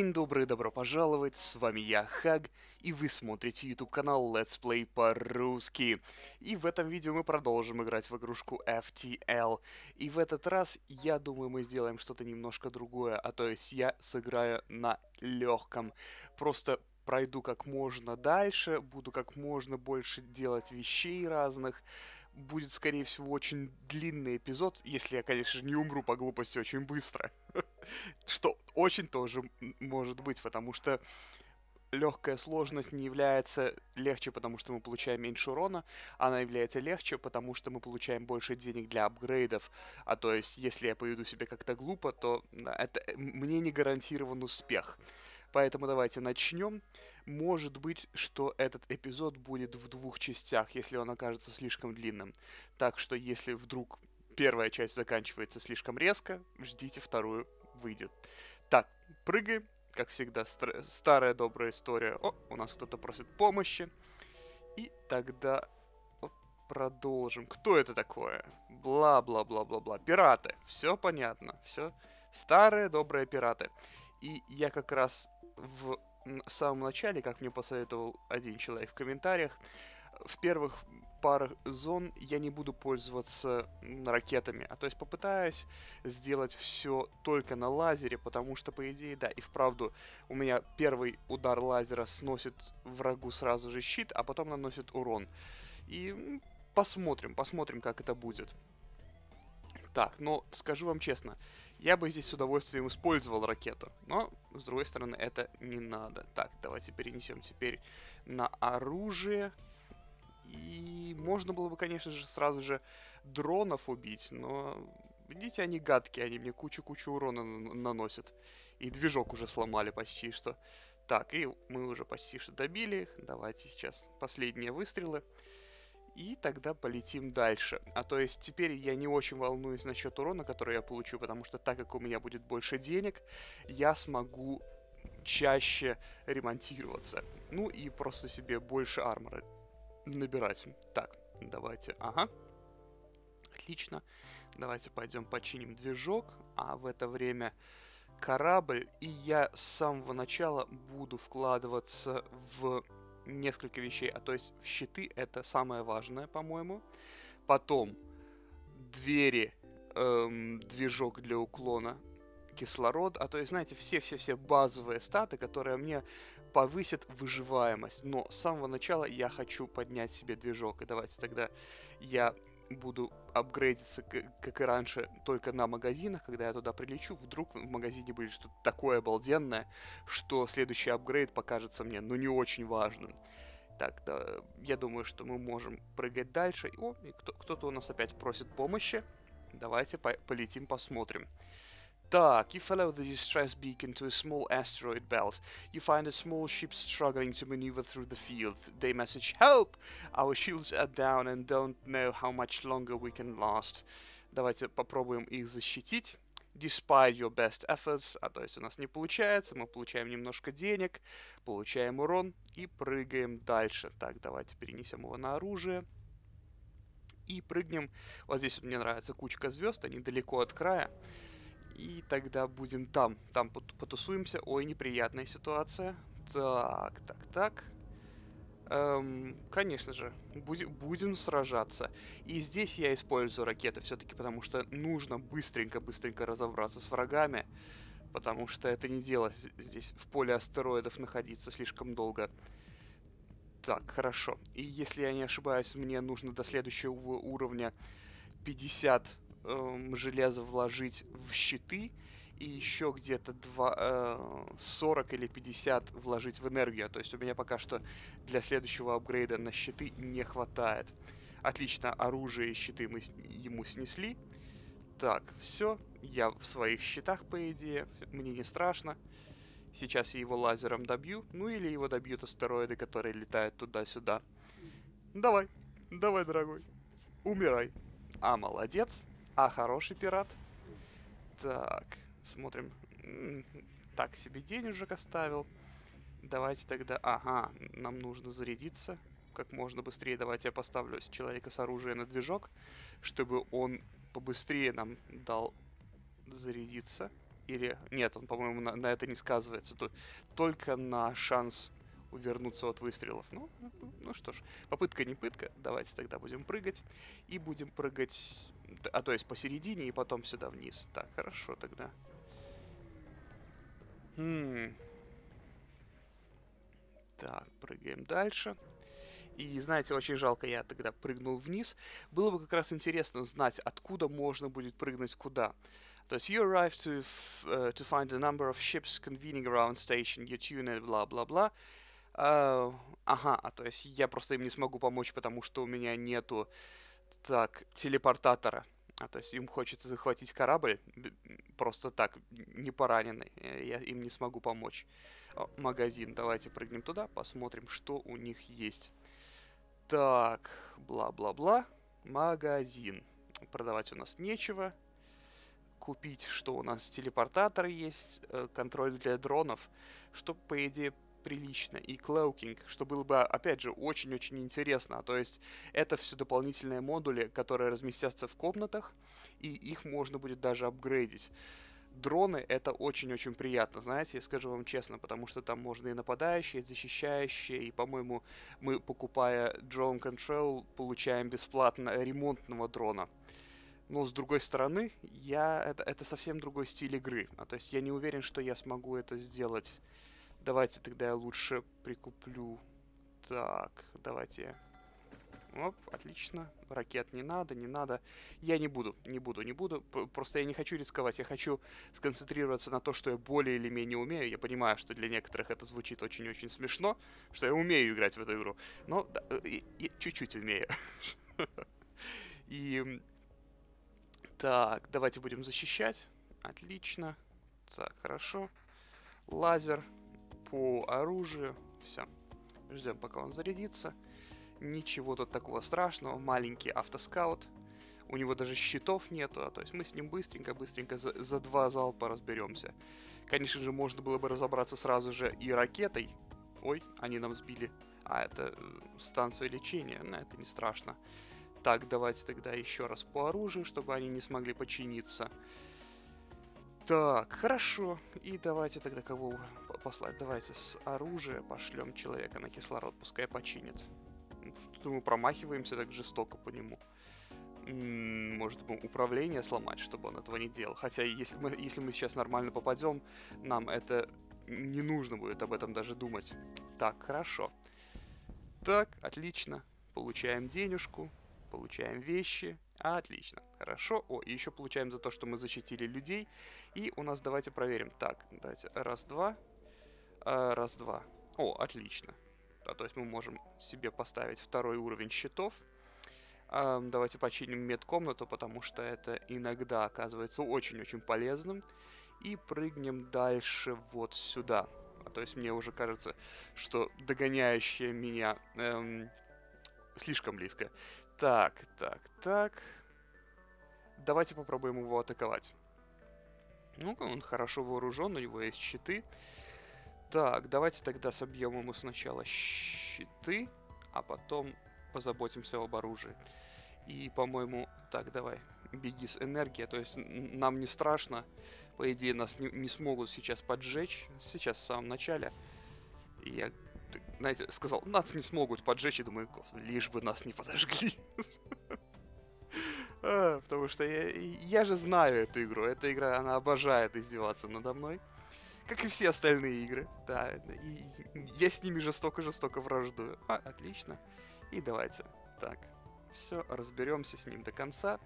День добрый, добро пожаловать, с вами я, Хаг, и вы смотрите YouTube канал Let's Play по-русски. И в этом видео мы продолжим играть в игрушку FTL. И в этот раз, я думаю, мы сделаем что-то немножко другое, а то есть я сыграю на легком. Просто пройду как можно дальше, буду как можно больше делать вещей разных. Будет, скорее всего, очень длинный эпизод, если я, конечно же, не умру по глупости очень быстро. Что очень тоже может быть, потому что легкая сложность не является легче, потому что мы получаем меньше урона, она является легче, потому что мы получаем больше денег для апгрейдов. А то есть, если я поведу себя как-то глупо, то это мне не гарантирован успех. Поэтому давайте начнем. Может быть, что этот эпизод будет в двух частях, если он окажется слишком длинным. Так что, если вдруг первая часть заканчивается слишком резко, ждите вторую, выйдет. Так, прыгаем. Как всегда, старая добрая история. О, у нас кто-то просит помощи. И тогда продолжим. Кто это такое? Бла-бла-бла-бла-бла. Пираты. Все понятно. Все. Старые добрые пираты. И я как раз в самом начале, как мне посоветовал один человек в комментариях, в первых парах зон я не буду пользоваться ракетами, а то есть попытаюсь сделать все только на лазере, потому что, по идее, да, и вправду у меня первый удар лазера сносит врагу сразу же щит, а потом наносит урон. И посмотрим, как это будет. Так, но скажу вам честно, я бы здесь с удовольствием использовал ракету, но, с другой стороны, это не надо. Так, давайте перенесем теперь на оружие. И можно было бы, конечно же, сразу же дронов убить, но, видите, они гадкие, они мне кучу-кучу урона наносят. И движок уже сломали почти что. Так, и мы уже почти что добили их. Давайте сейчас последние выстрелы. И тогда полетим дальше. А то есть теперь я не очень волнуюсь насчет урона, который я получу, потому что так как у меня будет больше денег, я смогу чаще ремонтироваться. Ну и просто себе больше армора набирать. Так, давайте, ага. Отлично. Давайте пойдем починим движок, а в это время корабль, и я с самого начала буду вкладываться в несколько вещей, а то есть в щиты это самое важное, по-моему. Потом двери, движок для уклона, кислород, а то есть, знаете, все-все-все базовые статы, которые мне повысят выживаемость. Но с самого начала я хочу поднять себе движок, и давайте тогда я буду апгрейдиться, как и раньше, только на магазинах. Когда я туда прилечу, вдруг в магазине будет что-то такое обалденное, что следующий апгрейд покажется мне, ну, не очень важным. Так, да, я думаю, что мы можем прыгать дальше. О, и кто-то у нас опять просит помощи. Давайте полетим, посмотрим. Так, you follow the distress beacon to a small asteroid belt. You find a small ship struggling to maneuver through the field. They message, "Help! Our shields are down and don't know how much longer we can last." Давайте попробуем их защитить. Despite your best efforts, а то есть у нас не получается, мы получаем немножко денег, получаем урон и прыгаем дальше. Так, давайте перенесем его на оружие. И прыгнем. Вот здесь вот мне нравится кучка звезд, они далеко от края. И тогда будем там потусуемся. Ой, неприятная ситуация. Так. Конечно же, будем сражаться. И здесь я использую ракеты все-таки, потому что нужно быстренько разобраться с врагами. Потому что это не дело здесь в поле астероидов находиться слишком долго. Так, хорошо. И если я не ошибаюсь, мне нужно до следующего уровня 50 железа вложить в щиты и еще где-то 40 или 50 вложить в энергию. То есть у меня пока что для следующего апгрейда на щиты не хватает. Отлично, оружие и щиты мы ему снесли. Так, все, я в своих щитах, по идее, мне не страшно. Сейчас я его лазером добью, ну или его добьют астероиды, которые летают туда-сюда. Давай, дорогой, умирай. А, молодец. А, хороший пират. Так, смотрим. Так, себе денежек оставил. Давайте тогда... Ага, нам нужно зарядиться. Как можно быстрее. Давайте я поставлю человека с оружием на движок, чтобы он побыстрее нам дал зарядиться. Или нет, он, по-моему, на это не сказывается. Только на шанс увернуться от выстрелов. Ну что ж, попытка не пытка. Давайте тогда будем прыгать. И будем прыгать, то есть посередине и потом сюда вниз. Так, хорошо тогда. Так, прыгаем дальше. И, знаете, очень жалко, я тогда прыгнул вниз. Было бы как раз интересно знать, откуда можно будет прыгнуть куда. То есть, you arrive to find a number of ships convening around station, you tune it, бла-бла-бла. Ага, то есть я просто им не смогу помочь, потому что у меня нету, так, телепортатора. То есть им хочется захватить корабль просто так, не пораненный. Я им не смогу помочь. Магазин, давайте прыгнем туда, посмотрим, что у них есть. Так, бла-бла-бла. Магазин. Продавать у нас нечего. Купить, что у нас телепортатор есть, контроль для дронов, что, по идее, прилично. И клоукинг, что было бы, опять же, очень-очень интересно. То есть это все дополнительные модули, которые разместятся в комнатах, и их можно будет даже апгрейдить. Дроны — это очень-очень приятно, знаете, я скажу вам честно, потому что там можно и нападающие, и защищающие, и, по-моему, мы, покупая Drone Control, получаем бесплатно ремонтного дрона. Но, с другой стороны, это совсем другой стиль игры. То есть я не уверен, что я смогу это сделать. Давайте тогда я лучше прикуплю. Так, давайте. Оп, отлично. Ракет не надо, не надо. Я не буду. Просто я не хочу рисковать. Я хочу сконцентрироваться на то, что я более или менее умею. Я понимаю, что для некоторых это звучит очень-очень смешно, что я умею играть в эту игру. Но чуть-чуть умею. И... Так, давайте будем защищать. Отлично. Так, хорошо. Лазер по оружию. Все. Ждем, пока он зарядится. Ничего тут такого страшного. Маленький автоскаут. У него даже щитов нету. То есть мы с ним быстренько за 2 залпа разберемся. Конечно же, можно было бы разобраться сразу же и ракетой. Ой, они нам сбили. Это станция лечения. Но это не страшно. Так, давайте тогда еще раз по оружию, чтобы они не смогли починиться. Так, хорошо. И давайте тогда кого послать? Давайте с оружия пошлем человека на кислород, пускай починит. Что-то мы промахиваемся так жестоко по нему. Может быть, управление сломать, чтобы он этого не делал. Хотя, если мы сейчас нормально попадем, нам это не нужно будет об этом даже думать. Так, хорошо. Так, отлично. Получаем денежку. Получаем вещи. Отлично. Хорошо. И еще получаем за то, что мы защитили людей. И у нас, давайте проверим. Так, давайте. Раз-два. Раз-два. Отлично. То есть мы можем себе поставить 2-й уровень щитов. Давайте починим медкомнату, потому что это иногда оказывается очень-очень полезным. И прыгнем дальше вот сюда. То есть мне уже кажется, что догоняющая меня слишком близко. Так. Давайте попробуем его атаковать. Ну-ка, он хорошо вооружен, у него есть щиты. Так, давайте тогда собьем ему сначала щиты, а потом позаботимся об оружии. И, по-моему, так, давай, беги с энергией, то есть нам не страшно. По идее, нас не смогут сейчас поджечь, сейчас в самом начале. И я, знаете, сказал, нас не смогут поджечь, и думаю, лишь бы нас не подожгли. Потому что я же знаю эту игру. Эта игра, она обожает издеваться надо мной. Как и все остальные игры. Да, и я с ними жестоко-жестоко враждую. Отлично. И давайте. Так, все, разберемся с ним до конца.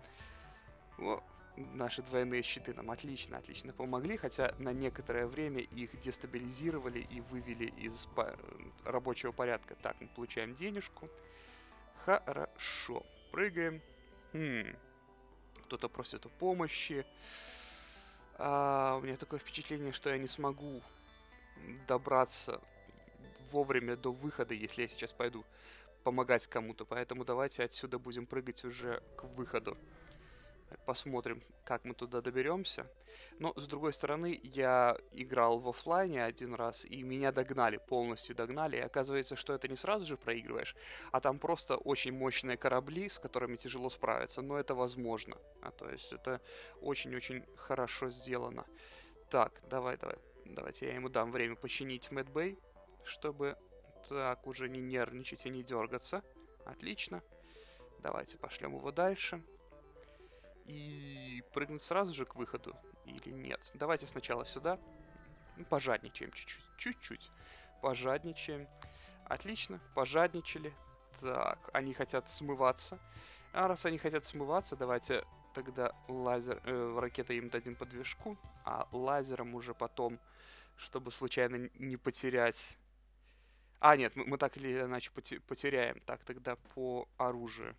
Наши двойные щиты нам отлично помогли, хотя на некоторое время их дестабилизировали и вывели из рабочего порядка. Так, мы получаем денежку. Хорошо. Прыгаем. Кто-то просит о помощи. У меня такое впечатление, что я не смогу добраться вовремя до выхода, если я сейчас пойду помогать кому-то. Поэтому давайте отсюда будем прыгать уже к выходу. Посмотрим, как мы туда доберемся. Но, с другой стороны, я играл в офлайне один раз, и меня догнали, полностью догнали. И оказывается, что это не сразу же проигрываешь, а там просто очень мощные корабли, с которыми тяжело справиться. Но это возможно. То есть это очень-очень хорошо сделано. Так, давайте я ему дам время починить Мэдбэй, чтобы так уже не нервничать и не дергаться. Отлично. Давайте пошлем его дальше. И прыгнуть сразу же к выходу или нет? Давайте сначала сюда. Пожадничаем чуть-чуть. Чуть-чуть. Пожадничаем. Отлично, пожадничали. Так, они хотят смываться. А раз они хотят смываться, давайте тогда ракетой им дадим по движку, а лазером уже потом, чтобы случайно не потерять. А, нет, мы так или иначе потеряем. Так, тогда по оружию.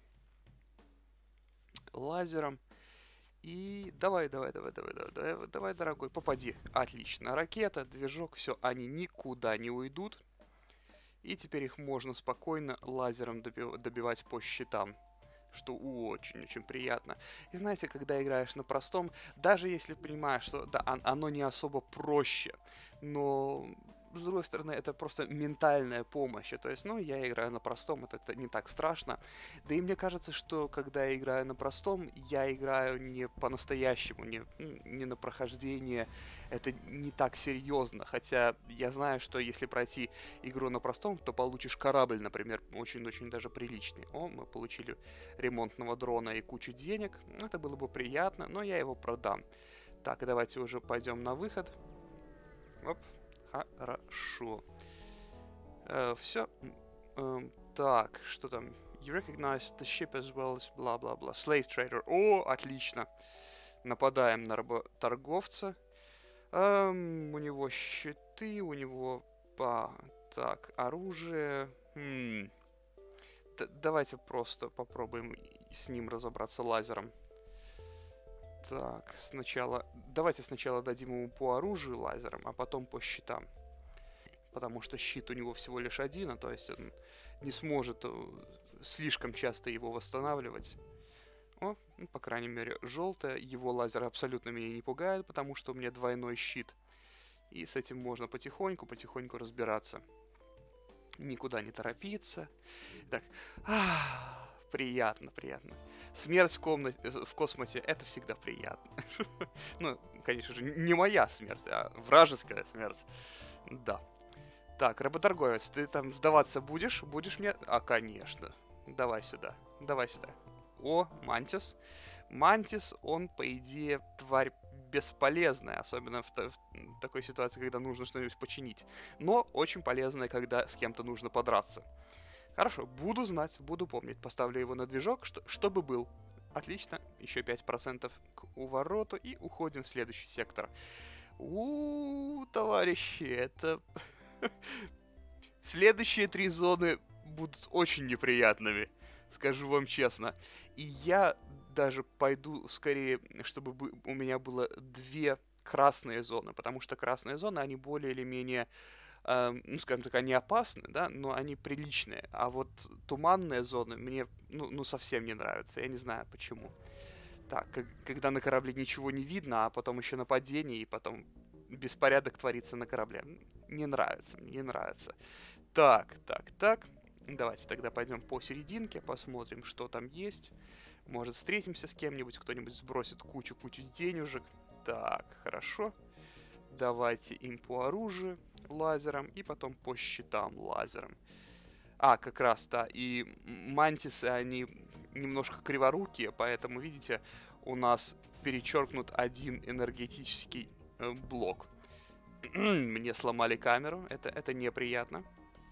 Лазером. И давай, дорогой, попади. Отлично. Ракета, движок, все, они никуда не уйдут. И теперь их можно спокойно лазером добивать по щитам. Что очень-очень приятно. И знаете, когда играешь на простом, даже если понимаешь, что да, оно не особо проще, но с другой стороны, это просто ментальная помощь. То есть, ну, я играю на простом, это не так страшно. Да и мне кажется, что когда я играю на простом, я играю не по-настоящему, не на прохождение. Это не так серьезно. Хотя я знаю, что если пройти игру на простом, то получишь корабль, например, очень-очень даже приличный. О, мы получили ремонтного дрона и кучу денег. Это было бы приятно, но я его продам. Так, давайте уже пойдем на выход. Оп. Хорошо. Все. Так, что там? You recognize the ship as well as бла-бла-бла. Slave trader. О, отлично. Нападаем на работорговца. У него щиты, у него... Так, оружие. Давайте просто попробуем с ним разобраться лазером. Так, давайте сначала дадим ему по оружию лазером, а потом по щитам. Потому что щит у него всего лишь один, то есть он не сможет слишком часто его восстанавливать. О, ну, по крайней мере, желтое. Его лазер абсолютно меня не пугает, потому что у меня двойной щит. И с этим можно потихоньку разбираться. Никуда не торопиться. Так, приятно. Смерть в космосе — это всегда приятно. Ну, конечно же, не моя смерть, а вражеская смерть. Да. Так, работорговец, ты там сдаваться будешь? Будешь мне? А, конечно. Давай сюда. О, Мантис. Мантис, он, по идее, тварь бесполезная, особенно в такой ситуации, когда нужно что-нибудь починить. Но очень полезная, когда с кем-то нужно подраться. Хорошо, буду знать, буду помнить. Поставлю его на движок, чтобы был. Отлично, еще 5% к увороту и уходим в следующий сектор. Товарищи, это... Следующие 3 зоны будут очень неприятными, скажу вам честно. И я даже пойду скорее, чтобы у меня было 2 красные зоны, потому что красные зоны, они более или менее, ну, скажем так, они опасны, да, но они приличные. А вот туманные зоны мне, ну совсем не нравятся, я не знаю почему. Так, когда на корабле ничего не видно, а потом еще нападение, и потом беспорядок творится на корабле. Не нравится. Так. Давайте тогда пойдем по серединке, посмотрим, что там есть. Может, встретимся с кем-нибудь, кто-нибудь сбросит кучу денежек. Так, хорошо. Давайте им по оружию лазером и потом по щитам лазером. А, как раз, да. И мантисы, они немножко криворукие, поэтому, видите, у нас перечеркнут один энергетический блок. Мне сломали камеру, это неприятно.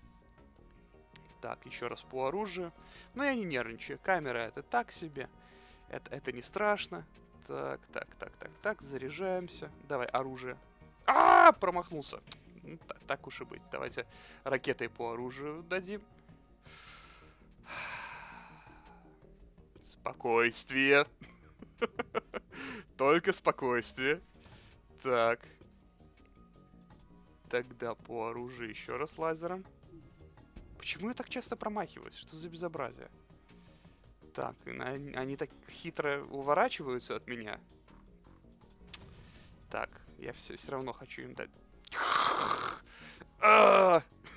Так, еще раз по оружию. Но я не нервничаю, камера это так себе. Это не страшно. Так, заряжаемся. Давай, оружие. Промахнулся. Так уж и быть. Давайте ракетой по оружию дадим. Спокойствие. Только спокойствие. Так. Тогда по оружию еще раз лазером. Почему я так часто промахиваюсь? Что за безобразие? Так, они так хитро уворачиваются от меня. Так, я все равно хочу им дать.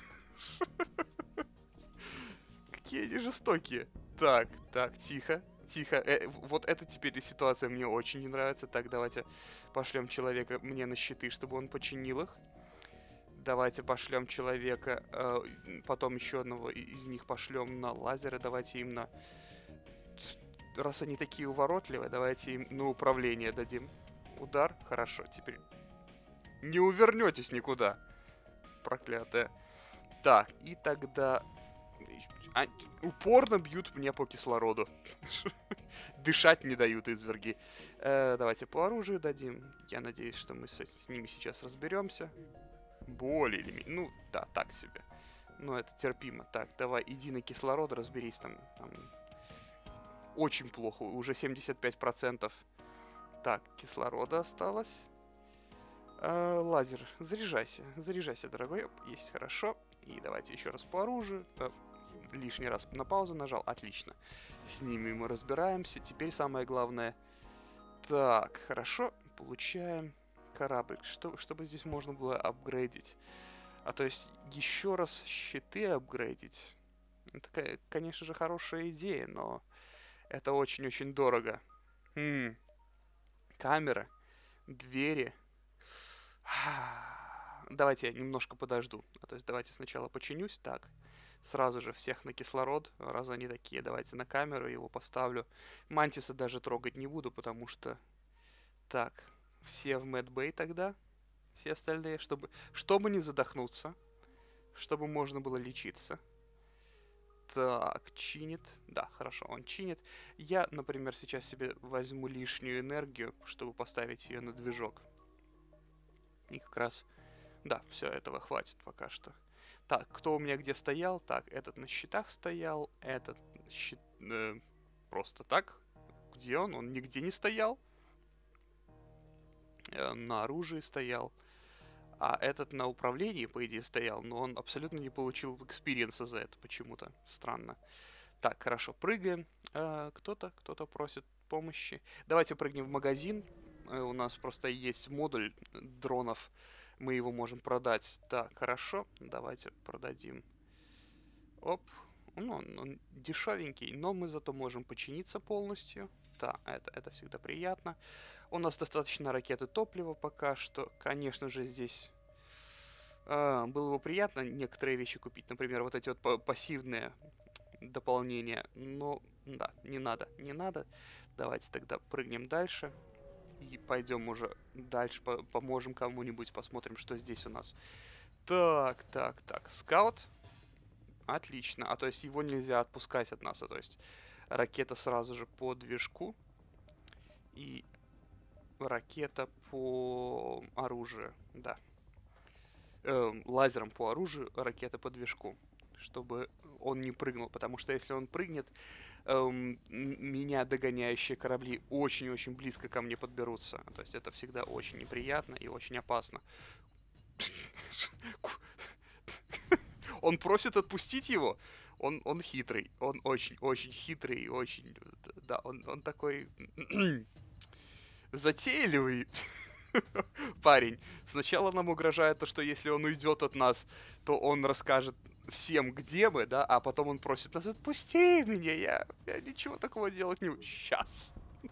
Какие они жестокие. Так, тихо. Тихо. Вот эта теперь ситуация мне очень не нравится. Так, давайте пошлем человека мне на щиты, чтобы он починил их. Давайте пошлем человека, потом еще одного из них пошлем на лазеры. Давайте им на... Раз они такие уворотливые, давайте им на управление дадим. Удар. Хорошо, теперь не увернетесь никуда. Проклятая. Так, и тогда... упорно бьют мне по кислороду. Дышать не дают изверги. Давайте по оружию дадим. Я надеюсь, что мы с ними сейчас разберемся. Более или менее. Ну, да, так себе. Но это терпимо. Так, давай, иди на кислород, разберись там. Очень плохо. Уже 75%. Так, кислорода осталось. Лазер, заряжайся. Заряжайся, дорогой. Есть, хорошо. И давайте еще раз по оружию. Лишний раз на паузу нажал. Отлично. С ними мы разбираемся. Теперь самое главное. Так, хорошо. Получаем корабль. Чтобы здесь можно было апгрейдить. А то есть еще раз щиты апгрейдить. Это, конечно же, хорошая идея, но это очень-очень дорого. Камеры, двери. Давайте я немножко подожду. То есть давайте сначала починюсь. Так, сразу же всех на кислород. Раз они такие, давайте на камеру его поставлю. Мантиса даже трогать не буду, потому что... Так, все в медбей тогда. Все остальные, чтобы не задохнуться. Чтобы можно было лечиться. Так, чинит. Да, хорошо, он чинит. Я, например, сейчас себе возьму лишнюю энергию, чтобы поставить ее на движок. И как раз... Да, все, этого хватит пока что. Так, кто у меня где стоял? Так, этот на щитах стоял. Этот просто так. Где он? Он нигде не стоял. На оружии стоял. А этот на управлении, по идее, стоял. Но он абсолютно не получил экспириенса за это почему-то. Странно. Так, хорошо, прыгаем. Кто-то просит помощи. Давайте прыгнем в магазин. У нас просто есть модуль дронов. Мы его можем продать. Так, хорошо. Давайте продадим. Оп. Ну, он дешевенький, но мы зато можем починиться полностью. Да, это всегда приятно. У нас достаточно ракеты топлива пока что. Конечно же, здесь было бы приятно некоторые вещи купить. Например, вот эти вот пассивные дополнения. Но, да, не надо. Давайте тогда прыгнем дальше. И пойдем уже дальше, поможем кому-нибудь, посмотрим, что здесь у нас. Так. Скаут. Отлично. А то есть его нельзя отпускать от нас. А то есть ракета сразу же по движку. И ракета по оружию. Да. Лазером по оружию, ракета по движку. Чтобы он не прыгнул. Потому что если он прыгнет, меня догоняющие корабли очень-очень близко ко мне подберутся. То есть это всегда очень неприятно и очень опасно. Он просит отпустить его. Он хитрый. Он очень-очень хитрый. Очень... Да, он такой... затейливый парень. Сначала нам угрожает то, что если он уйдет от нас, то он расскажет всем, где мы, да, а потом он просит нас: отпусти меня, я ничего такого делать не буду. Сейчас.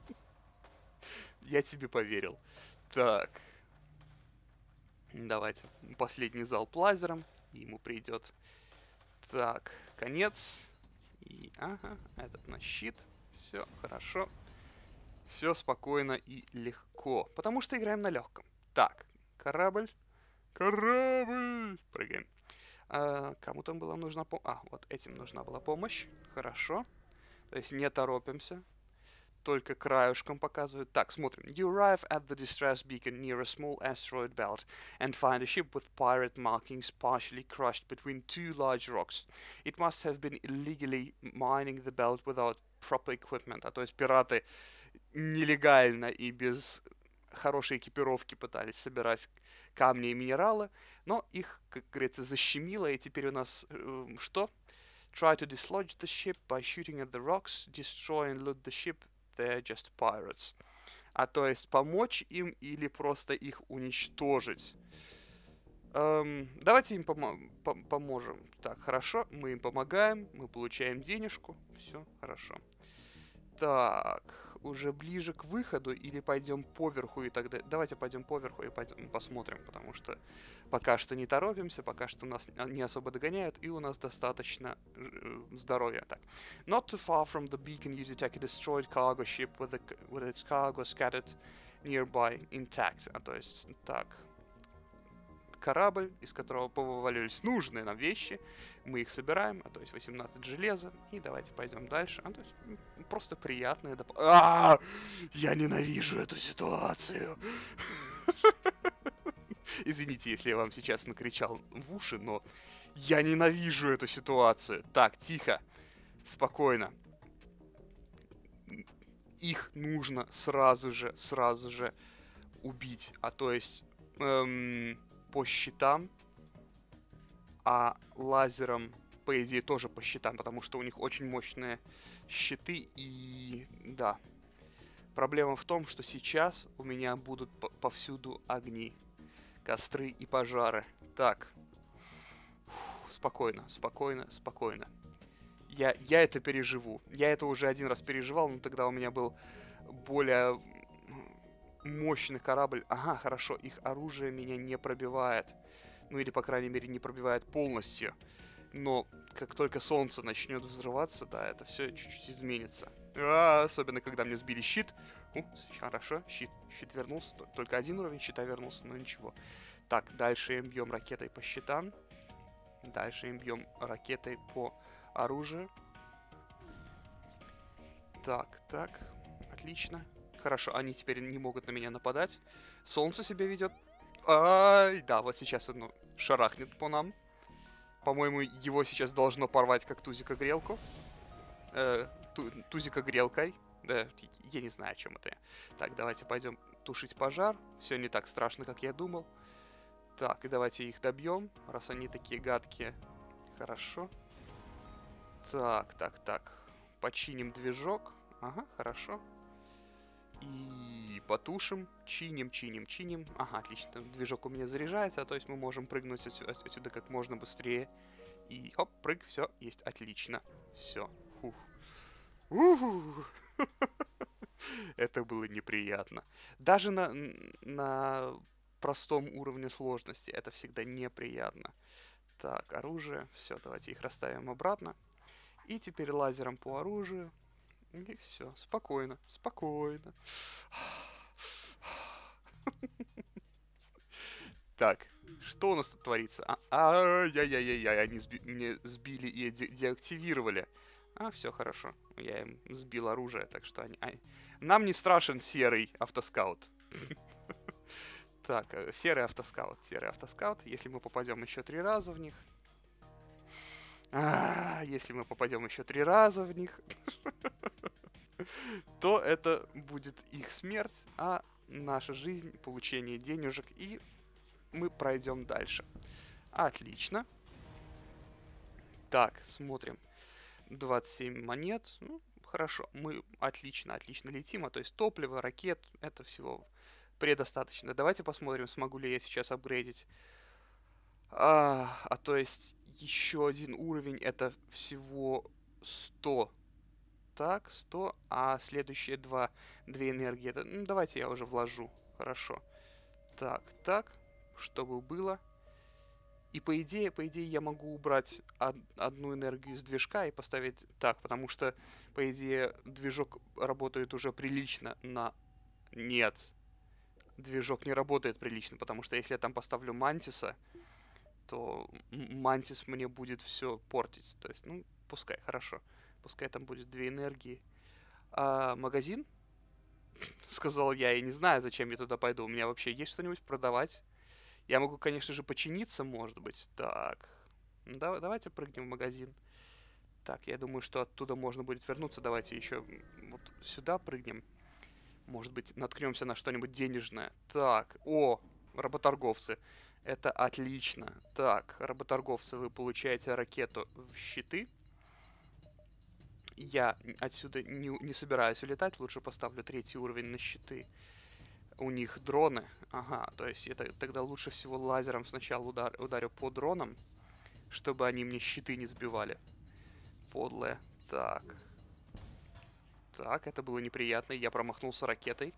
Я тебе поверил. Так. Давайте. Последний залп лазером. И ему придет. Так, конец. И, ага, этот на щит. Все, хорошо. Все спокойно и легко. Потому что играем на легком. Так, корабль. Прыгаем. Кому там была нужна помощь? Вот этим нужна была помощь. Хорошо. То есть не торопимся. Только краюшком показывают. Так, смотрим. You arrive at the distress beacon near a small asteroid belt and find a ship with pirate markings partially crushed between two large rocks. It must have been illegally mining the belt without proper equipment. А то есть пираты нелегально и без хорошей экипировки пытались собирать камни и минералы, но их, как говорится, защемило, и теперь у нас что? Try to dislodge the ship by shooting at the rocks, destroy and loot the ship, they're just pirates. А то есть помочь им или просто их уничтожить. Давайте им поможем. Так, хорошо, мы им помогаем, мы получаем денежку, все хорошо. Так, уже ближе к выходу или пойдем поверху и тогда... Давайте пойдем поверху и пойдем посмотрим, потому что пока что не торопимся, пока что нас не особо догоняют, и у нас достаточно здоровья. Так. Not too far from the beacon you detect a destroyed cargo ship with its cargo scattered nearby intact. То есть, так... Корабль, из которого повалились нужные нам вещи. Мы их собираем, то есть 18 железа. И давайте пойдем дальше. То есть просто приятное Я ненавижу эту ситуацию. Извините, если я вам сейчас накричал в уши, но я ненавижу эту ситуацию. Так, тихо. Спокойно. Их нужно сразу же убить. То есть... по щитам, а лазером, по идее, тоже по щитам, потому что у них очень мощные щиты, и да. Проблема в том, что сейчас у меня будут повсюду огни, костры и пожары. Так. Спокойно. Я это переживу. Я это уже один раз переживал, но тогда у меня был более... мощный корабль. Ага, хорошо, их оружие меня не пробивает. Ну или, по крайней мере, не пробивает полностью. Но как только солнце начнет взрываться, да, это все чуть-чуть изменится. Особенно, когда мне сбили щит. Хорошо, щит вернулся. Только один уровень щита вернулся, но ничего. Так, дальше им бьем ракетой по щитам. Дальше им бьем ракетой по оружию. Так. Отлично. Хорошо, они теперь не могут на меня нападать. Солнце себя ведет. Да, вот сейчас оно шарахнет по нам. По-моему, его сейчас должно порвать как тузика-грелку. Тузика-грелкой. Да, я не знаю, о чем это. Так, давайте пойдем тушить пожар. Все не так страшно, как я думал. Так, и давайте их добьем, раз они такие гадкие. Хорошо. Так. Починим движок. Ага, хорошо. И потушим, чиним. Ага, отлично, движок у меня заряжается, то есть мы можем прыгнуть отсюда как можно быстрее. И хоп, прыг, все, есть, отлично. Все, фух. Это было неприятно. Даже на простом уровне сложности это всегда неприятно. Так, оружие, все, давайте их расставим обратно. И теперь лазером по оружию. И все, спокойно. Так, что у нас тут творится? Они мне сбили и деактивировали. Все хорошо. Я им сбил оружие, так что они... Нам не страшен серый автоскаут. Так, серый автоскаут. Если мы попадем еще 3 раза в них... Если мы попадем еще 3 раза в них... то это будет их смерть, а наша жизнь, получение денежек, и мы пройдем дальше. Отлично. Так, смотрим. 27 монет. Ну, хорошо. Мы отлично летим. То есть топливо, ракет, это всего предостаточно. Давайте посмотрим, смогу ли я сейчас апгрейдить. То есть еще один уровень, это всего 100. Так, 100, а следующие 2 энергии, это, давайте я уже вложу, хорошо. Так, чтобы было. И по идее я могу убрать одну энергию из движка и поставить так, потому что, по идее, движок работает уже прилично на... Нет, движок не работает прилично, потому что если я там поставлю Мантиса, то Мантис мне будет все портить. То есть, пускай, хорошо. Пускай там будет 2 энергии. Магазин? Сказал я, и не знаю, зачем я туда пойду. У меня вообще есть что-нибудь продавать? Я могу, конечно же, починиться, может быть. Так. Давайте прыгнем в магазин. Так, я думаю, что оттуда можно будет вернуться. Давайте еще вот сюда прыгнем. Может быть, наткнемся на что-нибудь денежное. Так, работорговцы. Это отлично. Так, работорговцы, вы получаете ракету в щиты. Я отсюда не собираюсь улетать, лучше поставлю 3-й уровень на щиты. У них дроны. Ага, то есть это тогда лучше всего лазером сначала ударю по дронам, чтобы они мне щиты не сбивали. Подлые. Так. Так, это было неприятно. Я промахнулся ракетой.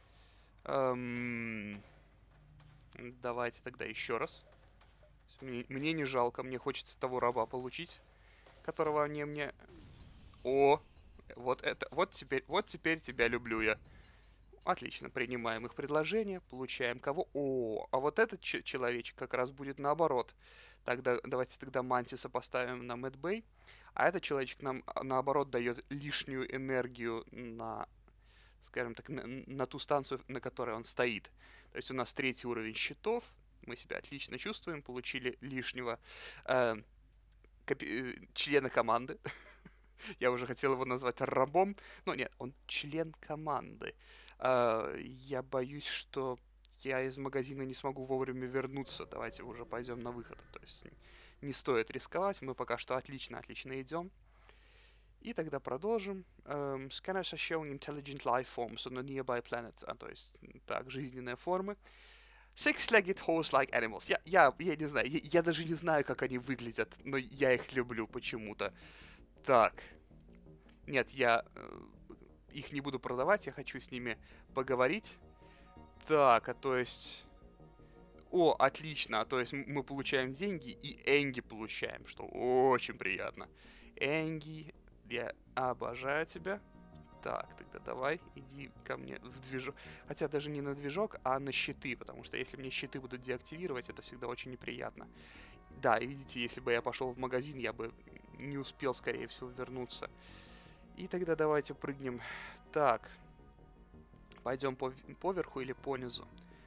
Эм, Давайте тогда еще раз. Мне не жалко, мне хочется того раба получить, которого они мне... О, вот это, вот теперь тебя люблю я. Отлично, принимаем их предложение, получаем кого? О, а вот этот человечек как раз будет наоборот. Тогда давайте тогда Мантиса поставим на Мэтбэй, а этот человечек нам наоборот дает лишнюю энергию на, скажем так, на ту станцию, на которой он стоит. То есть у нас 3-й уровень щитов, мы себя отлично чувствуем, получили лишнего э, члена команды. Я уже хотел его назвать рабом, но нет, он член команды. Я боюсь, что я из магазина не смогу вовремя вернуться. Давайте уже пойдем на выход. То есть не стоит рисковать, мы пока что отлично идем. И тогда продолжим. Scanners are showing intelligent life forms on a nearby planet. То есть, так, жизненные формы. Six-legged horse-like animals. Я не знаю, я даже не знаю, как они выглядят, но я их люблю почему-то. Так. Нет, я их не буду продавать, я хочу с ними поговорить. Так, а то есть... О, отлично, то есть мы получаем деньги и Энги получаем, что очень приятно. Энги, я обожаю тебя. Так, тогда давай, иди ко мне в движок. Хотя даже не на движок, а на щиты, потому что если мне щиты будут деактивировать, это всегда очень неприятно. Да, и видите, если бы я пошел в магазин, я бы не успел, скорее всего, вернуться. И тогда давайте прыгнем. Так, пойдем поверху или понизу?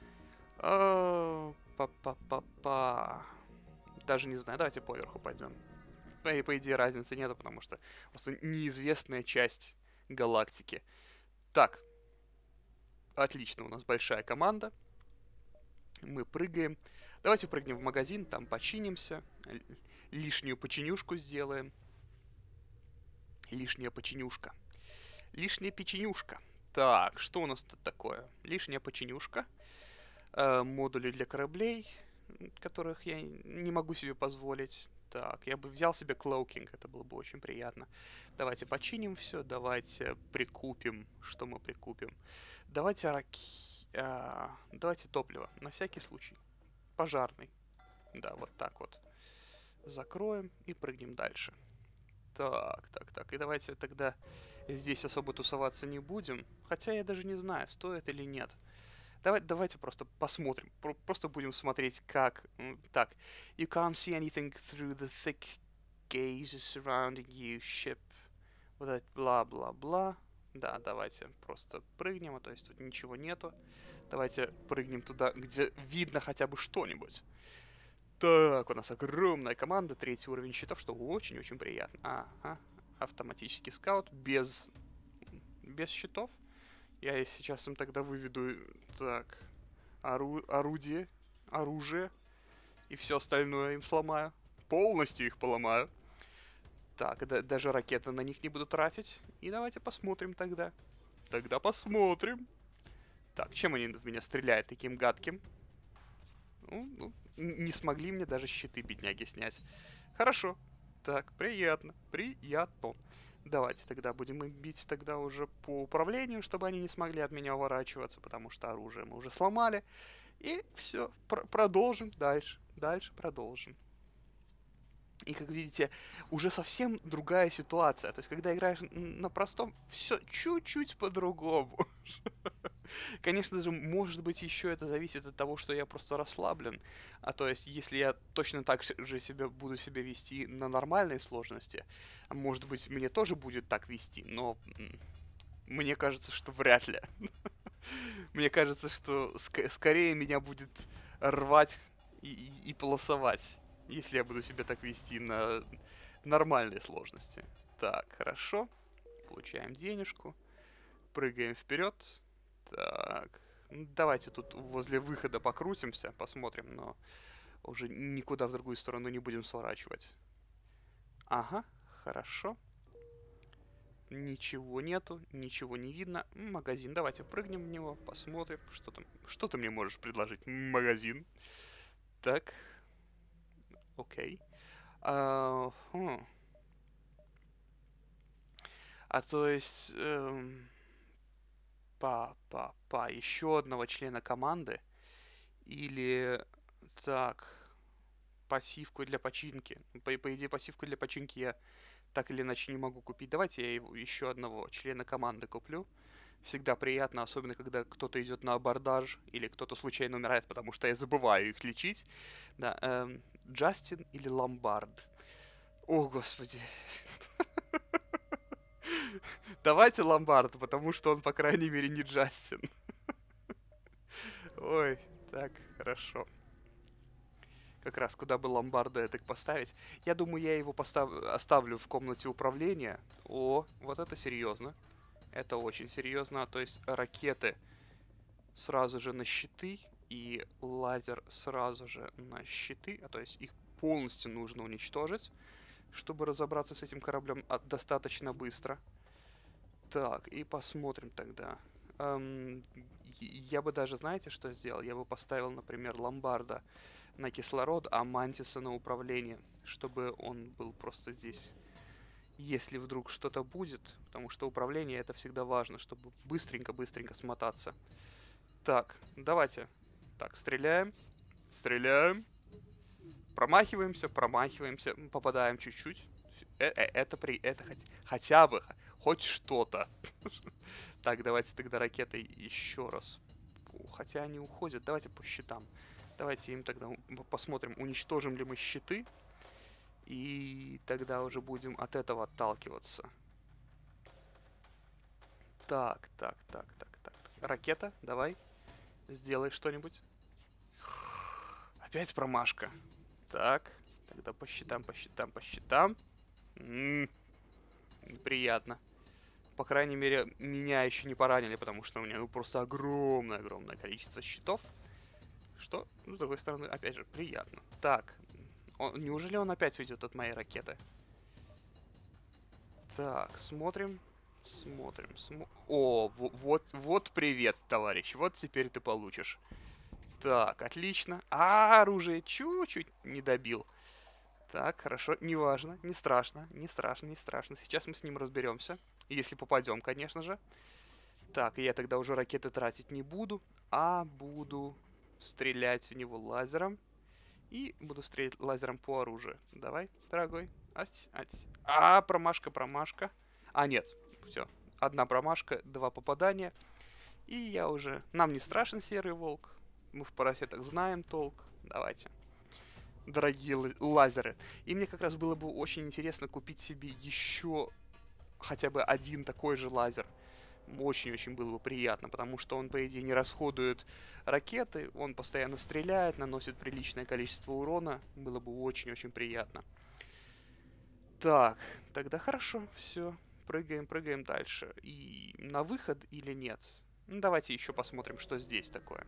Па-па-па-па. Даже не знаю, давайте поверху пойдем. По идее разницы нету, потому что просто неизвестная часть галактики. Так, отлично, у нас большая команда. Мы прыгаем. Давайте прыгнем в магазин, там починимся. Лишнюю починюшку сделаем. Лишняя починюшка. Лишняя печенюшка. Так, что у нас тут такое? Лишняя починюшка. Модули для кораблей, которых я не могу себе позволить. Так, я бы взял себе клоукинг, это было бы очень приятно. Давайте починим все, давайте прикупим. Что мы прикупим? Давайте давайте топливо, на всякий случай. Пожарный. Да, вот так вот. Закроем и прыгнем дальше. Так, так, так. И давайте тогда здесь особо тусоваться не будем. Хотя я даже не знаю, стоит или нет. Давайте просто посмотрим. Просто будем смотреть, как... Так. You can't see anything through the thick gazes surrounding you, ship. Вот это бла-бла-бла. Да, давайте просто прыгнем, то есть тут ничего нету. Давайте прыгнем туда, где видно хотя бы что-нибудь. Так, у нас огромная команда, 3-й уровень щитов, что очень-очень приятно. Ага, автоматический скаут без щитов. Я сейчас им тогда выведу, так, оружие, и все остальное им сломаю. Полностью их поломаю. Так, даже ракеты на них не буду тратить. И давайте посмотрим тогда. Тогда посмотрим. Так, чем они в меня стреляют таким гадким? Не смогли мне даже щиты, бедняги, снять. Хорошо. Так, приятно. Приятно. Давайте тогда будем их бить тогда уже по управлению, чтобы они не смогли от меня уворачиваться, потому что оружие мы уже сломали. И все, продолжим дальше. Дальше продолжим. И, как видите, уже совсем другая ситуация. То есть, когда играешь на простом, все чуть-чуть по-другому. Конечно же, может быть, еще это зависит от того, что я просто расслаблен. А то есть, если я точно так же буду себя вести на нормальной сложности, может быть, мне тоже будет так вести, но мне кажется, что вряд ли. Мне кажется, что скорее меня будет рвать и полосовать, если я буду себя так вести на нормальной сложности. Так, хорошо. Получаем денежку. Прыгаем вперед. Так. Давайте тут возле выхода покрутимся, посмотрим, но уже никуда в другую сторону не будем сворачивать. Ага, хорошо. Ничего нету, ничего не видно. Магазин, давайте прыгнем в него, посмотрим, что там. Что ты мне можешь предложить? Магазин. Так. Окей. А то есть... еще одного члена команды. Или... Так... Пассивку для починки. По идее, пассивку для починки я так или иначе не могу купить. Давайте я его, еще одного члена команды куплю. Всегда приятно, особенно когда кто-то идет на абордаж или кто-то случайно умирает, потому что я забываю их лечить. Да, Джастин или Ломбард? О, господи. Давайте Ломбард, потому что он, по крайней мере, не Джастин. Ой, так, хорошо. Как раз куда бы Ломбарда так поставить. Я думаю, я его оставлю в комнате управления. О, вот это серьезно. Это очень серьезно. То есть ракеты сразу же на щиты и лазер сразу же на щиты. То есть их полностью нужно уничтожить, чтобы разобраться с этим кораблем достаточно быстро. Так, и посмотрим тогда. Я бы даже, знаете, что сделал? Я бы поставил, например, Ломбарда на кислород, а Мантиса на управление, чтобы он был просто здесь, если вдруг что-то будет, потому что управление это всегда важно, чтобы быстренько-быстренько смотаться. Так, давайте. Так, стреляем, стреляем, промахиваемся, промахиваемся, попадаем чуть-чуть. Это хотя бы, хоть что-то. Так, давайте тогда ракетой еще раз. Хотя они уходят, давайте по щитам. Давайте им тогда посмотрим, уничтожим ли мы щиты. И тогда уже будем от этого отталкиваться. Так. Ракета, давай. Сделай что-нибудь. Опять промашка. Так, тогда по щитам. Приятно. По крайней мере, меня еще не поранили, потому что у меня просто огромное количество щитов. Что, с другой стороны, опять же, приятно. Так, неужели он опять уйдет от моей ракеты? Так, смотрим. О, вот привет, товарищ. Вот теперь ты получишь. Так, отлично. Оружие чуть-чуть не добил. Так, хорошо, неважно, не страшно. Сейчас мы с ним разберемся. Если попадем, конечно же. Так, я тогда уже ракеты тратить не буду, а буду стрелять в него лазером. И буду стрелять лазером по оружию. Давай, дорогой. Промашка. А, нет, все. Одна промашка, два попадания. И я уже... Нам не страшен серый волк. Мы в парасетах знаем толк. Давайте. Дорогие лазеры. И мне как раз было бы очень интересно купить себе еще хотя бы один такой же лазер. Очень-очень было бы приятно, потому что он, по идее, не расходует ракеты, он постоянно стреляет, наносит приличное количество урона. Было бы очень-очень приятно. Так, тогда хорошо, все. Прыгаем дальше. И на выход или нет? Ну, давайте еще посмотрим, что здесь такое.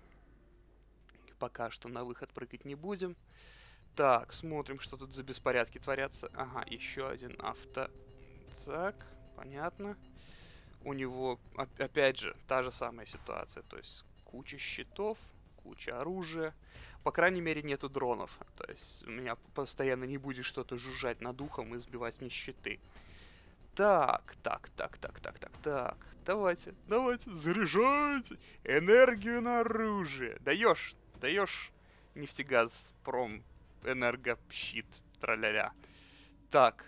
Пока что на выход прыгать не будем. Так, смотрим, что тут за беспорядки творятся. Ага, еще один авто. Так, понятно. У него, опять же, та же самая ситуация. То есть куча щитов, куча оружия. По крайней мере, нету дронов. То есть у меня постоянно не будет что-то жужжать над ухом и сбивать мне щиты. Так. Давайте, заряжайте энергию на оружие. Даешь, нефтегазпром, энергощит, траля-ля. Так.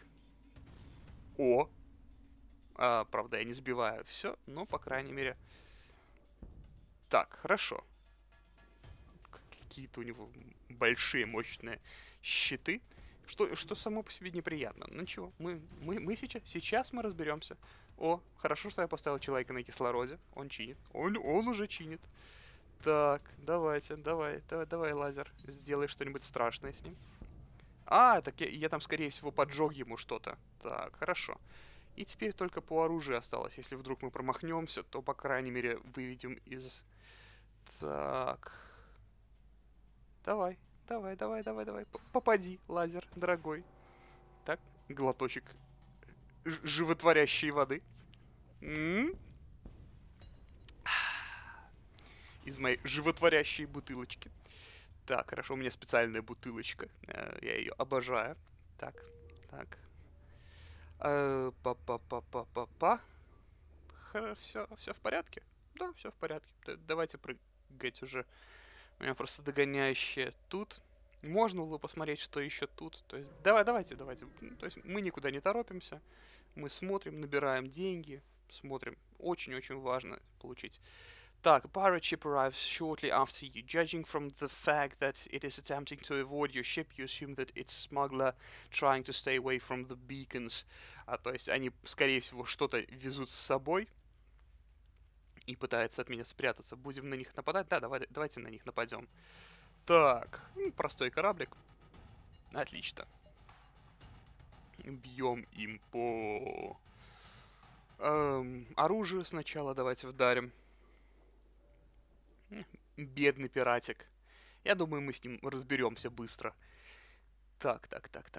Правда, я не сбиваю все, но, по крайней мере... Так, хорошо. Какие-то у него большие, мощные щиты. Что само по себе неприятно. Ну ничего, мы сейчас мы разберемся. О, хорошо, что я поставил человека на кислороде. Он чинит. Он уже чинит. Так, давай, лазер. Сделай что-нибудь страшное с ним. Так я там, скорее всего, поджег ему что-то. Так, хорошо. И теперь только по оружию осталось. Если вдруг мы промахнемся, то, по крайней мере, выведем из... Так. Давай. Попади, лазер, дорогой. Так, глоточек животворящей воды. Из моей животворящей бутылочки. Так, хорошо, у меня специальная бутылочка. Я ее обожаю. Так. Па-па-па-па-па-па. Все в порядке? Да, все в порядке. Давайте прыгать уже. У меня просто догоняющие тут. Можно было посмотреть, что еще тут. То есть, давайте. То есть, мы никуда не торопимся. Мы смотрим, набираем деньги. Смотрим. Очень-очень важно получить. Так, a pirate ship arrives shortly after you. Judging from the fact that it is attempting to avoid your ship, you assume that it's smuggler trying to stay away from the beacons. То есть они, скорее всего, что-то везут с собой и пытаются от меня спрятаться. Будем на них нападать? Да, давайте на них нападем. Так, простой кораблик. Отлично. Бьем им по... оружию сначала давайте вдарим. Бедный пиратик. Я думаю, мы с ним разберемся быстро. Так.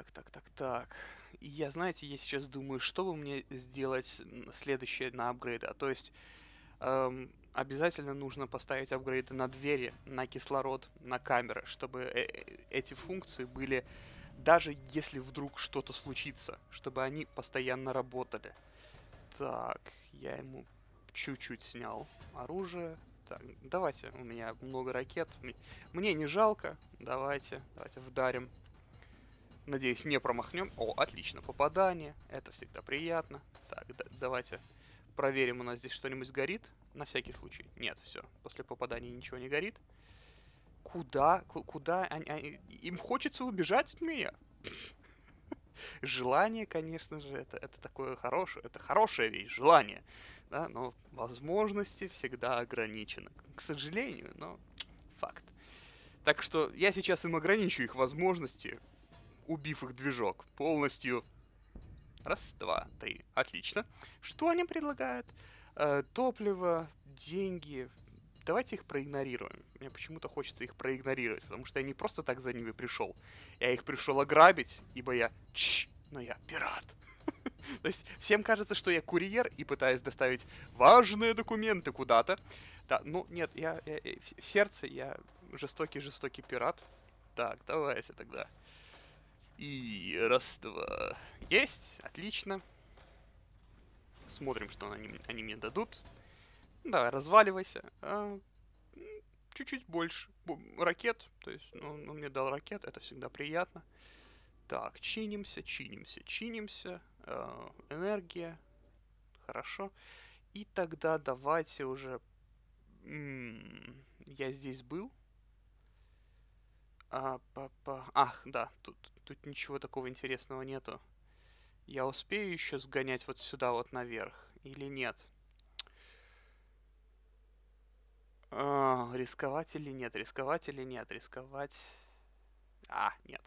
И я, знаете, я сейчас думаю, что бы мне сделать следующее на апгрейды. То есть, обязательно нужно поставить апгрейды на двери, на кислород, на камеры, чтобы эти функции были, даже если вдруг что-то случится, чтобы они постоянно работали. Так, я ему чуть-чуть снял оружие. Так, давайте, у меня много ракет. Мне не жалко. Давайте вдарим. Надеюсь, не промахнем. О, отлично, попадание. Это всегда приятно. Так, давайте проверим, у нас здесь что-нибудь горит. На всякий случай. Нет, все. После попадания ничего не горит. Куда? Им хочется убежать от меня? Желание, конечно же, это такое хорошее, это хорошая вещь, желание. Да, но возможности всегда ограничены. К сожалению, но факт. Так что я сейчас им ограничу их возможности, убив их движок полностью. Раз, два, три. Отлично. Что они предлагают? Топливо, деньги. Давайте их проигнорируем. Мне почему-то хочется их проигнорировать, потому что я не просто так за ними пришел. Я их пришел ограбить, ибо я... но я пират. То есть всем кажется, что я курьер и пытаюсь доставить важные документы куда-то. Да, ну нет, я в сердце я жестокий пират. Так, давайте тогда. И раз, два. Есть, отлично. Смотрим, что они мне дадут. Давай, разваливайся. Чуть-чуть больше ракет. То есть, ну, мне дал ракет, это всегда приятно. Так, чинимся. Энергия. Хорошо. И тогда давайте уже... я здесь был. Ах, да, тут ничего такого интересного нету. Я успею еще сгонять вот сюда вот наверх? Или нет? Рисковать или нет? Рисковать. Нет.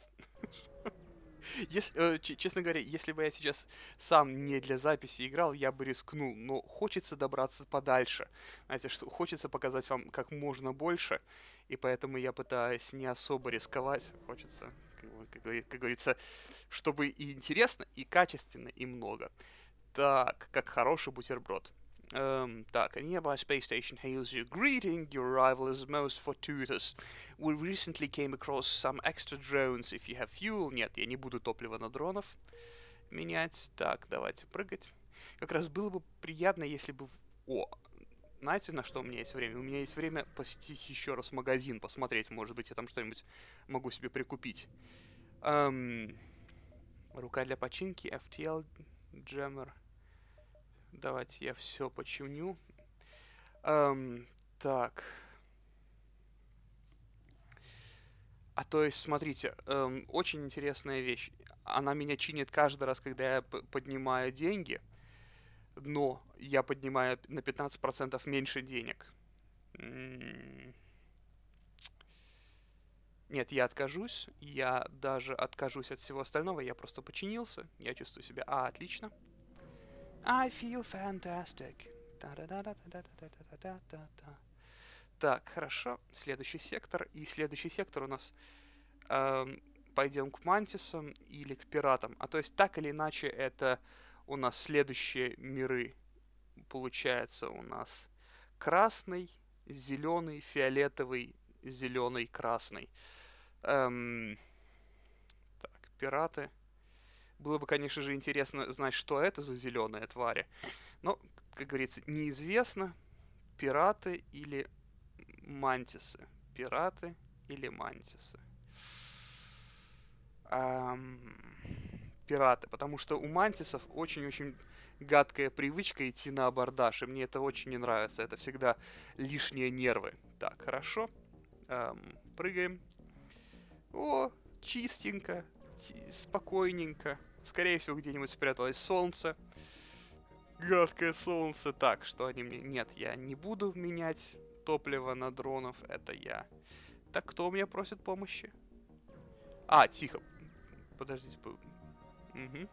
Честно говоря, если бы я сейчас сам не для записи играл, я бы рискнул. Но хочется добраться подальше. Знаете, что хочется показать вам как можно больше. И поэтому я пытаюсь не особо рисковать. Хочется, как говорится, чтобы и интересно, и качественно, и много. Так, как хороший бутерброд. Так, a nearby space station hails you. Greeting, your arrival is most fortuitous. We recently came across some extra drones. If you have fuel... Нет, я не буду топливо на дронов менять. Так, давайте прыгать. Как раз было бы приятно, если бы... Знаете, на что у меня есть время? У меня есть время посетить еще раз магазин, посмотреть, может быть, я там что-нибудь могу себе прикупить. Рука для починки, FTL, Jammer. Давайте я все починю. Так. То есть, смотрите, очень интересная вещь. Она меня чинит каждый раз, когда я поднимаю деньги, но я поднимаю на 15% меньше денег. Нет, я откажусь. Я даже откажусь от всего остального. Я просто починился. Я чувствую себя... отлично. I feel fantastic. Так, хорошо. Следующий сектор. И следующий сектор у нас... пойдем к мантисам или к пиратам. То есть, так или иначе, это у нас следующие миры. Получается у нас красный, зеленый, фиолетовый, зеленый, красный. Так, пираты. Было бы, конечно же, интересно знать, что это за зеленые твари. Но, как говорится, неизвестно, пираты или мантисы. Пираты или мантисы. Ам, Пираты, потому что у мантисов очень-очень гадкая привычка идти на абордаж, и мне это очень не нравится. Это всегда лишние нервы. Так, хорошо. Прыгаем. О, чистенько, спокойненько. Скорее всего, где-нибудь спряталось солнце. Гадкое солнце. Так, что они мне... Нет, я не буду менять топливо на дронов. Это я. Так, кто у меня просит помощи? А, тихо. Подождите. Угу.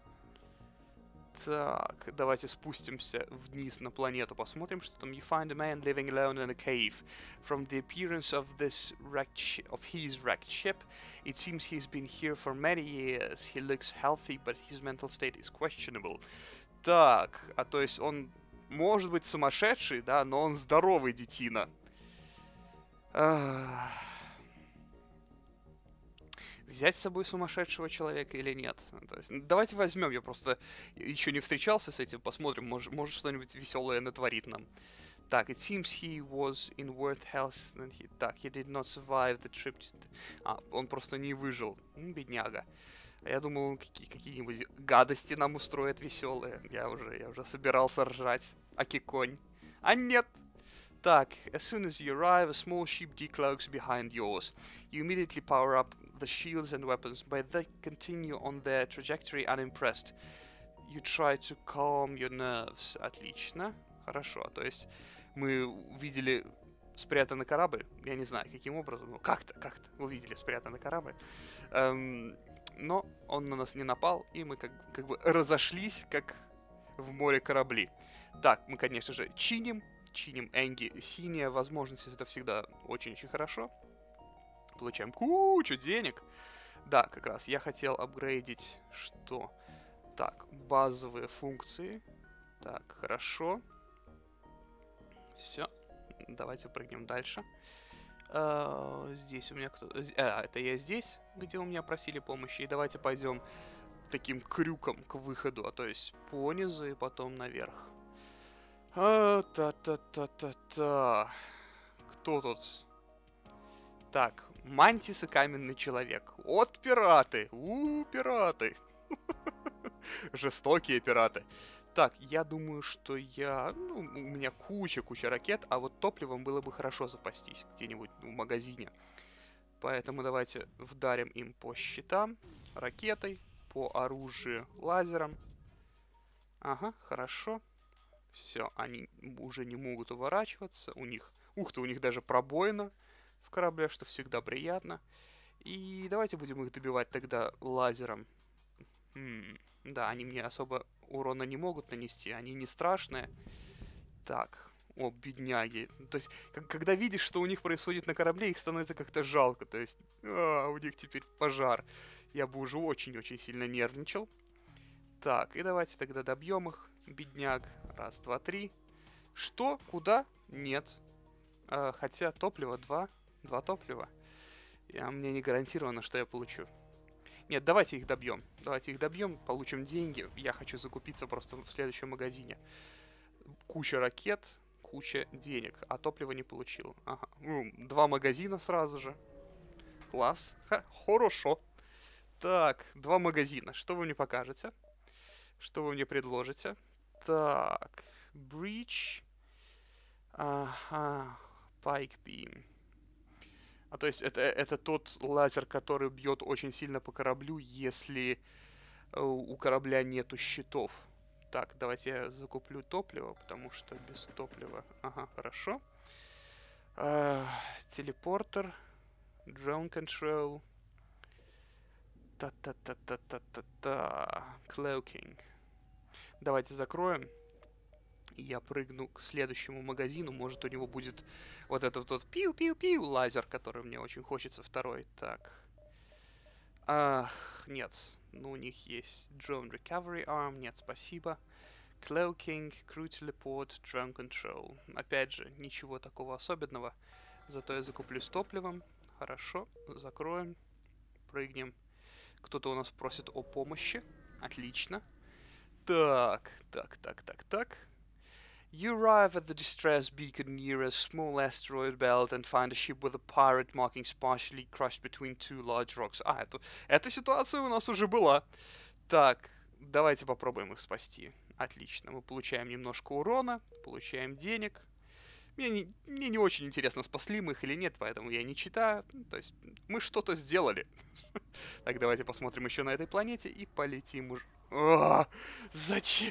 Так, давайте спустимся вниз на планету, посмотрим, что там. You find a man living alone in a cave. From the appearance of his wrecked ship, it seems he's been here for many years. He looks healthy, but his mental state is questionable. Так, а то есть он может быть сумасшедший, да, но он здоровый детина. Взять с собой сумасшедшего человека или нет? То есть, давайте возьмем, я просто еще не встречался с этим, посмотрим, может что-нибудь веселое натворит нам. Так, it seems he was in worse health than he... Так, he did not survive the trip to... он просто не выжил. Бедняга. А я думал, он какие-нибудь гадости нам устроит веселые. Я уже собирался ржать. Аки-конь. А нет! Так, as soon as you arrive, a small ship decloaks behind yours. You immediately power up the shields and weapons, but they continue on their trajectory unimpressed. You try to calm your nerves. Отлично. Хорошо. То есть мы увидели спрятанный корабль. Я не знаю, каким образом, но как-то увидели спрятанный корабль. Но он на нас не напал, и мы как бы разошлись, как в море корабли. Так, мы, конечно же, чиним Энги. Синяя возможность, это всегда очень-очень хорошо. Получаем кучу денег. Да, как раз я хотел апгрейдить что? Так, базовые функции. Так, хорошо. Все. Давайте прыгнем дальше. Здесь у меня кто... это я здесь, где у меня просили помощи. И давайте пойдем таким крюком к выходу. То есть понизу и потом наверх. Та-та-та-та-та. Кто тут? Так, Мантис и Каменный Человек. Вот пираты! Пираты! Жестокие пираты. Так, я думаю, что у меня куча ракет, а вот топливом было бы хорошо запастись где-нибудь в магазине. Поэтому давайте вдарим им по щитам ракетой, по оружию лазером. Ага, хорошо. Все, они уже не могут уворачиваться. У них даже пробоина в корабле, что всегда приятно. И давайте будем их добивать тогда лазером. Да, они мне особо урона не могут нанести, они не страшные. Так, бедняги. То есть, когда видишь, что у них происходит на корабле, их становится как-то жалко. То есть, у них теперь пожар. Я бы уже очень-очень сильно нервничал. Так, и давайте тогда добьем их, бедняк. Раз, два, три. Что? Куда? Нет. Хотя топливо 2. 2 топлива. Мне не гарантировано, что я получу. Нет, давайте их добьем. Получим деньги. Я хочу закупиться просто в следующем магазине. Куча ракет, куча денег. А топлива не получил. Ага. 2 магазина сразу же. Класс. Хорошо. Так, 2 магазина. Что вы мне покажете? Что вы мне предложите? Так, Breach. Ага. Pike Beam. То есть это тот лазер, который бьет очень сильно по кораблю, если у корабля нету щитов. Так, давайте я закуплю топливо, потому что без топлива... Ага, хорошо. Телепортер. Drone Control. Та-та-та-та-та-та-та. Cloaking. Давайте закроем. Я прыгну к следующему магазину. Может, у него будет вот этот вот пиу-пиу-пиу лазер, который мне очень хочется второй. Так. Нет. Ну, у них есть Drone Recovery Arm. Нет, спасибо. Cloaking, Crew Teleport, Drone Control. Опять же, ничего такого особенного. Зато я закуплю с топливом. Хорошо. Закроем. Прыгнем. Кто-то у нас просит о помощи. Отлично. Так. You arrive at the distress beacon near a small asteroid belt and find a ship with a pirate markings partially crushed between two large rocks. Эта ситуация у нас уже была. Так, давайте попробуем их спасти. Отлично, мы получаем немножко урона, получаем денег. Мне не очень интересно, спасли мы их или нет, поэтому я не читаю. То есть мы что-то сделали. Так, давайте посмотрим еще на этой планете и полетим уже. Зачем?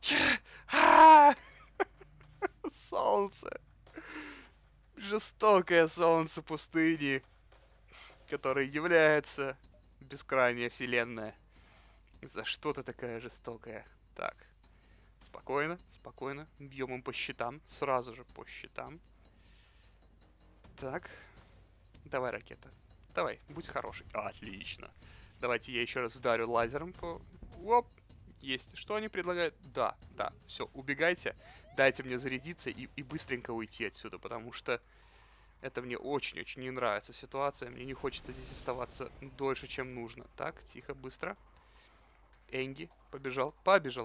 Солнце. Жестокое солнце пустыни, которое является бескрайняя вселенная. За что ты такая жестокая? Так, спокойно. Бьем им по щитам. Сразу же по щитам. Так. Давай, ракета. Давай, будь хороший. Отлично. Давайте я еще раз ударю лазером по... Оп. Есть. Что они предлагают? Да. Все, убегайте. Дайте мне зарядиться и быстренько уйти отсюда, потому что это мне очень-очень не нравится ситуация. Мне не хочется здесь оставаться дольше, чем нужно. Так, тихо, быстро. Энги побежал. Побежал.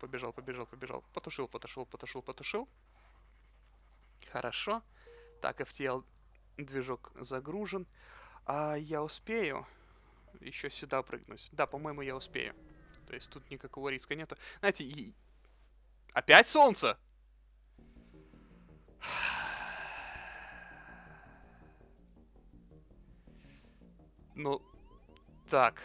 Потушил. Хорошо. Так, FTL движок загружен. А я успею еще сюда прыгнуть? Да, по-моему, я успею. То есть тут никакого риска нету. Знаете, опять солнце? Ну, так.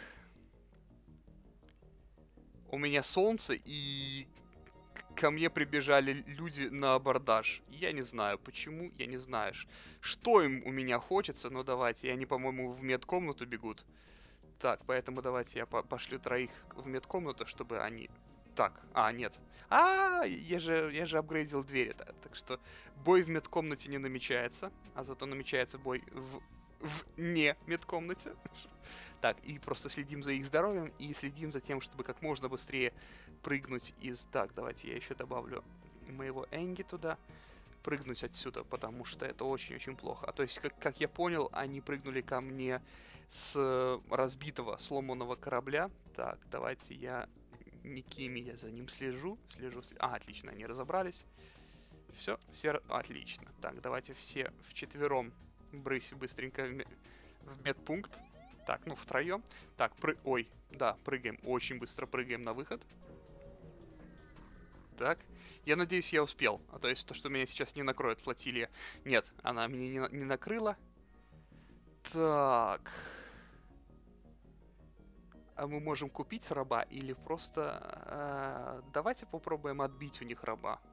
У меня солнце, и ко мне прибежали люди на абордаж. Я не знаю, почему, я не знаю, что им у меня хочется, но давайте. И они, по-моему, в медкомнату бегут. Так, поэтому давайте я пошлю троих в медкомнату, чтобы они... Так, нет. Я же апгрейдил двери, так что бой в медкомнате не намечается, а зато намечается бой в не медкомнате. Так, и просто следим за их здоровьем и следим за тем, чтобы как можно быстрее прыгнуть из... Так, давайте я еще добавлю моего Энги туда. Прыгнуть отсюда, потому что это очень-очень плохо. А то есть, как я понял, они прыгнули ко мне с разбитого, сломанного корабля. Так, давайте я... Никими, я за ним слежу. Отлично, они разобрались. Все. Отлично. Так, давайте все вчетвером быстренько в медпункт. Так, втроем. Так, прыгаем. Очень быстро прыгаем на выход. Так. Я надеюсь, я успел. А то есть то, что меня сейчас не накроет флотилия. Нет, она меня не накрыла. Так. А мы можем купить раба или просто... давайте попробуем отбить у них раба.